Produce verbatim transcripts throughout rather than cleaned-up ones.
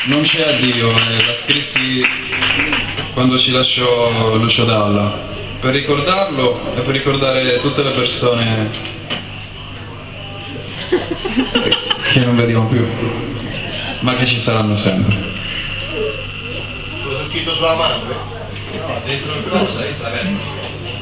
Non c'è addio, eh, la scrissi quando ci lasciò Lucio Dalla, per ricordarlo e per ricordare tutte le persone che non vediamo più, ma che ci saranno sempre. Lo ho scritto sulla mano, eh? No, dentro il culo, dai, sarebbe.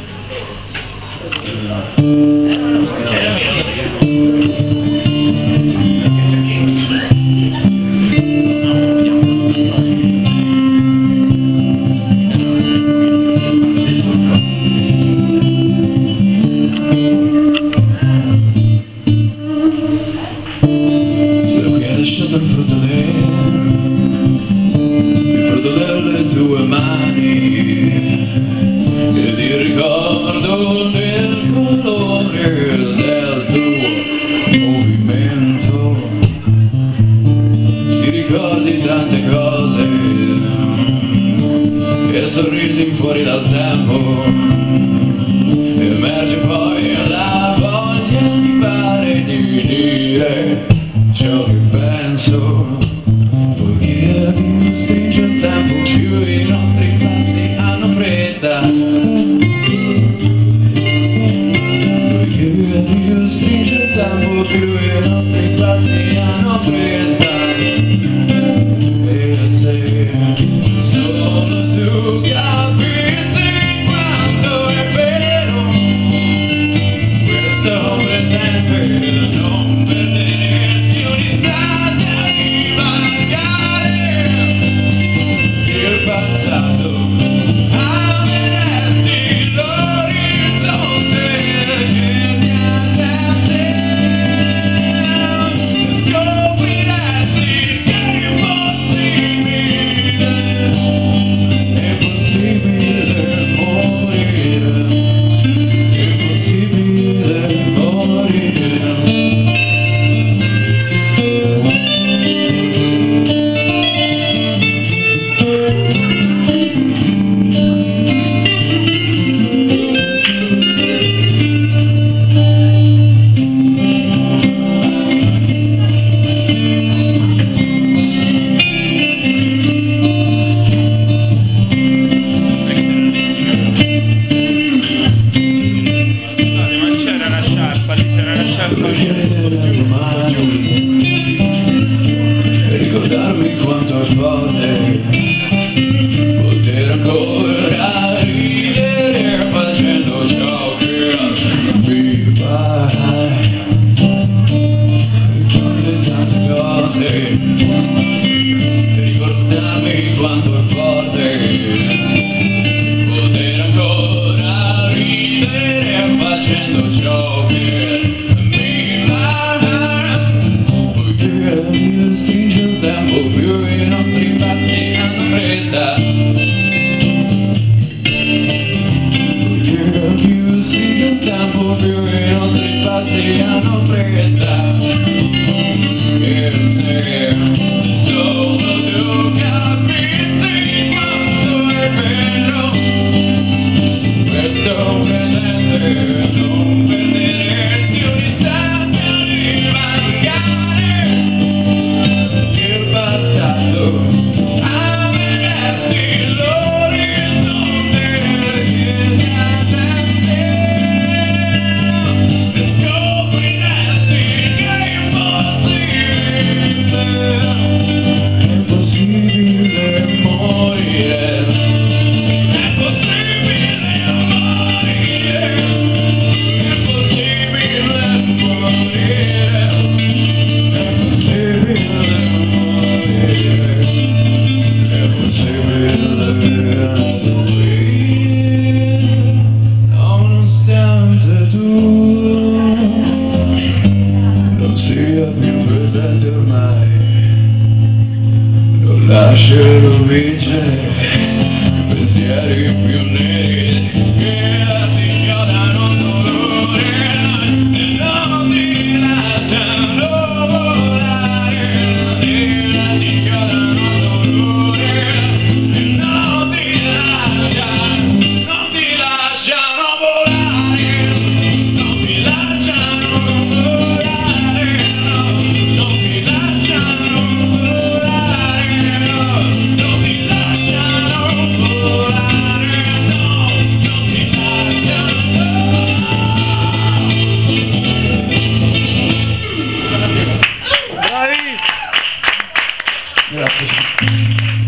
Sorrisi fuori dal tempo, emerge poi la voglia di fare e di dire ciò che penso, poiché più stringe il tempo più i nostri passi hanno fretta, poiché più stringe il tempo più i nostri passi hanno fretta. Ricordarmi quanto è forte poter ancora ridere facendo ciò che mi farai. Ricordo tante cose, ricordarmi quanto è forte poter ancora ridere facendo ciò che mi farai. Poiché più stringe il tempo più i nostri passi hanno fretta, poiché più stringe il tempo più i nostri passi hanno fretta. E se solo tu capissi quanto è bello questo presente, non perderesti un istante di mancare il passato, ameresti l'orizzonte che ti attende e scopriresti che è impossibile, è possibile morire, è possibile morire, è possibile morire, è possibile morire, è possibile morire, nonostante tu non sia più presente ormai, non lascerò vincere pensieri più neri che ti chiodano dolore e non ti lasciano volare, ti chiodano dolore e non ti lasciano, non ti lasciano volare, non ti lasciano volare, no, non ti lasciano volare. Grazie.